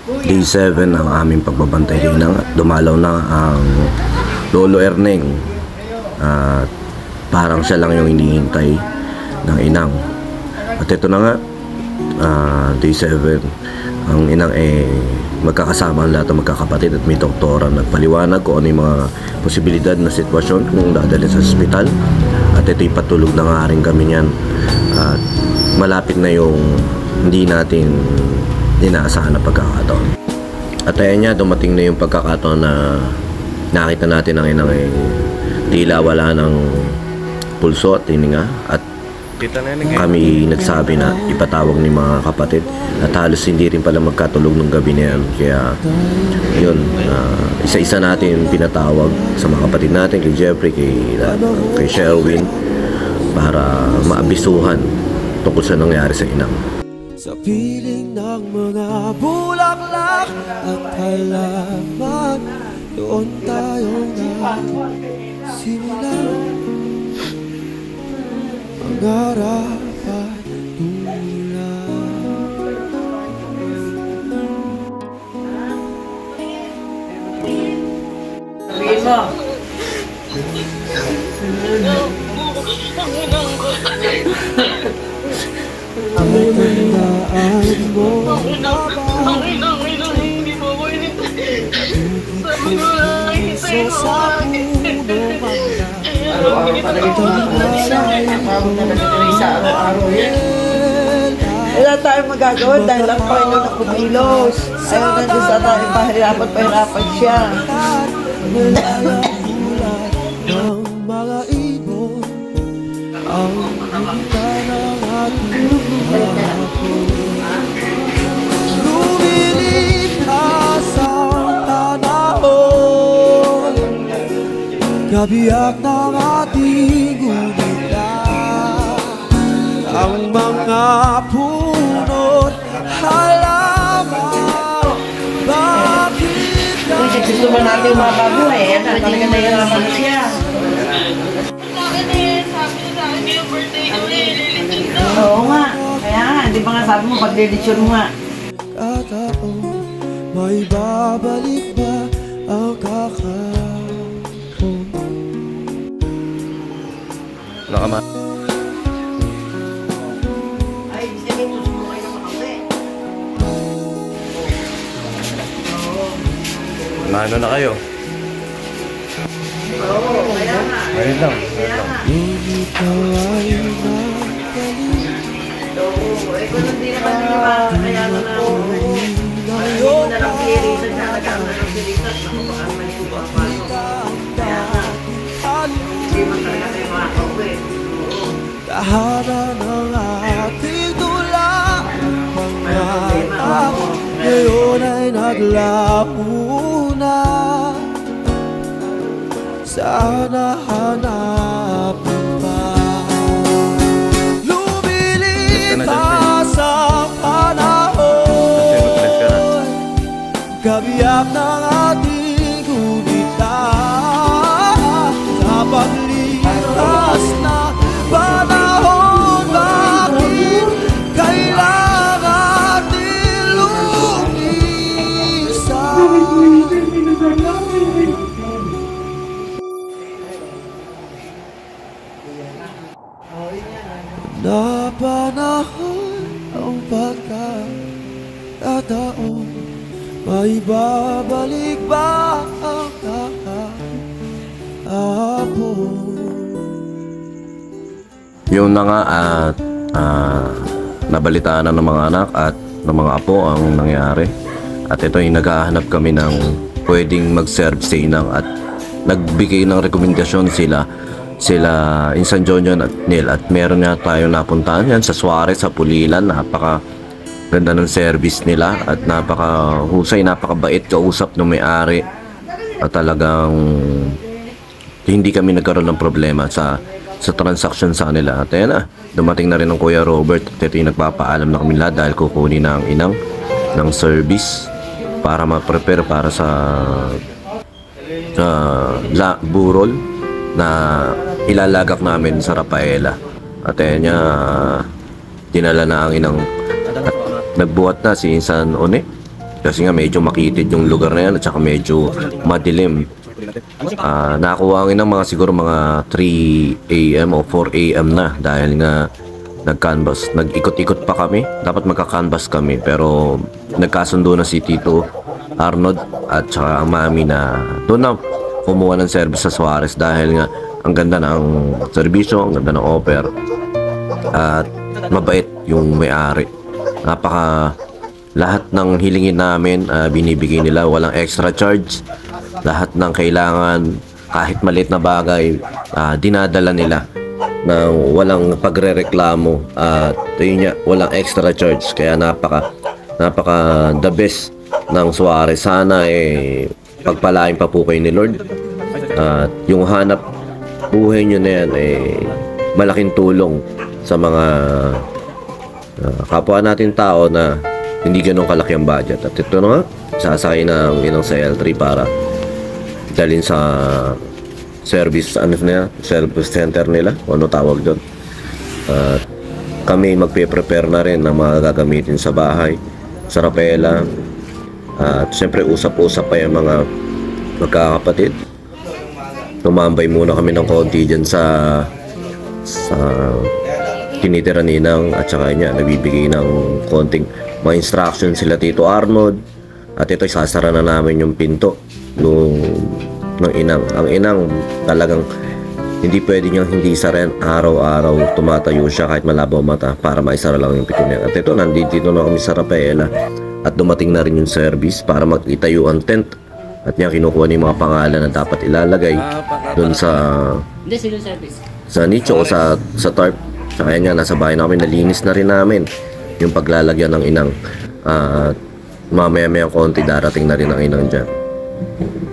Day 7 ang aming pagbabantay kay Inang at dumalaw na ang Lolo Erneng at parang siya lang yung hinihintay ng Inang. At ito na nga, Day 7 ang Inang magkakasama ang lahat ng magkakapatid at may doktora nagpaliwanag kung ano yung mga posibilidad na sitwasyon kung dadalhin sa ospital. At ito'y patulog na nga rin kami niyan at malapit na yung hindi natin inaasahan na pagkakataon. At ayan niya, dumating na yung pagkakataon na nakita natin ang Inang tila wala ng pulso at hininga at kami nagsabi na ipatawag ni mga kapatid at halos hindi rin pala magkatulog ng gabi na yan. Kaya yun, isa-isa natin pinatawag sa mga kapatid natin, kay Jeffrey, kay Sherwin, para maabisuhan tungkol sa nangyari sa Inang. Sa piling ng mga bulaklak at halaman, doon tayo nagsimula. Pangarap at tulad. Sabihin mo. Ang tandaan mo hindi mo ko inintay. Sabi mo lang, hintayin mo ako. Araw-araw pa rin ito araw-araw yan. Wala tayong magagawa dahil ang Panginoon na kumilos. Ayaw na din sa tayo pahirapan siya. ng mga ibon ang kita ng ating hapon. Lumilipas ang panahon, kabiyak ng ating gunita. Ang mga puno't halaman, bakit Kasi gusto ba natin mababuhay? Yan na, talaga nahihirapan siya. Bakit sabi niya sa akin yung birthday ko lilitsyon daw. Oo nga. Kaya nga, di ba nga sabi mo, pag-lilitsyon mo nga. Kataon, may babalik ba ang kakapon? Nakama. Ay, sabihin mo, sumukay na makauwi. Ano na kayo? Oo, kaya nga. Ngayon lang. Ngunit naway na Oo, kung hindi naman yung makakayanan na ako. Hindi mo na lang pirisan na nagkakaroon ng pirisan. Naku, baka naman yung papasok. Kaya nga, hindi man talaga tayo makakauwi. tahanan ng ating tula. Pangarap ngayon ay naglaho na. Sana hanapin pa. Lumilipas ang panahon, kabiyak ng ating gunita. Sa paglipas na panahon, bakit kailangan natin lumisan? Na panahon ang pagkakataon, may babalik ba ang kahapon? Yun na nga at nabalitaan na ng mga anak at ng mga apo ang nangyari. At ito ay naghahanap kami ng pwedeng mag-serve sa Inang at nagbigay ng rekomendasyon sila Insan Jonyon at Neil at meron nga tayo napuntahan yan sa Suarez sa Pulilan. Napaka ganda ng service nila at napaka husay, napakabait kausap ng may-ari at talagang hindi kami nagkaroon ng problema sa transaction sa kanila. At ayan na, dumating na rin ang Kuya Robert at ito yung nagpapaalam na kami lahat dahil kukunin na ang Inang ng service para ma-prepare para sa burol na ilalagak namin sa Rafaela. At ayan niya, dinala na ang Inang at nagbuhat na si Insan One Kasi nga medyo makitid yung lugar na yan at saka medyo madilim. Nakakuha ng mga siguro mga 3 AM o 4 AM na dahil nga nag-ikot-ikot pa kami. Dapat magka-canvas kami pero nagkasundo na si Tito Arnold at saka ang mami na doon na kumuha ng service sa Suarez dahil nga ang ganda ng serbisyo, ang ganda ng offer at mabait yung may-ari. Lahat ng hilingin namin binibigay nila, walang extra charge. Lahat ng kailangan, kahit maliit na bagay, dinadala nila nang walang pagrereklamo at yun nga, walang extra charge. Kaya napaka the best ng Suarez. Sana pagpalain pa po kayo ni Lord at yung hanap buhay nyo na yan malaking tulong sa mga kapwa natin tao na hindi ganun kalaki ang budget. At ito na nga, sasakay ng inang sa L3 para dalhin sa service, service center nila, o ano tawag doon. At kami magpe-prepare na rin ng mga gagamitin sa bahay, sa rapela. At siyempre usap-usap pa yung mga magkakapatid. Tumambay muna kami ng konti dyan sa tinitira ninang at saka niya nagbibigay ng konting mga instruction sila Tito Arnold. At ito sasara na namin yung pinto ng inang. Ang inang talagang hindi pwede niyang hindi sarin. Araw-araw tumatayo siya kahit malabo mata para maisara lang yung pinto niya. At ito nandito na kami sa rapela at dumating na rin yung service para mag-itayo ang tent. At niya kinukuha ni mga pangalan na dapat ilalagay doon sa nicho o sa tarp. Kaya nga nasa bahay namin, nalinis na rin namin yung paglalagyan ng inang. Mamaya-maya konti darating na rin ang inang dyan.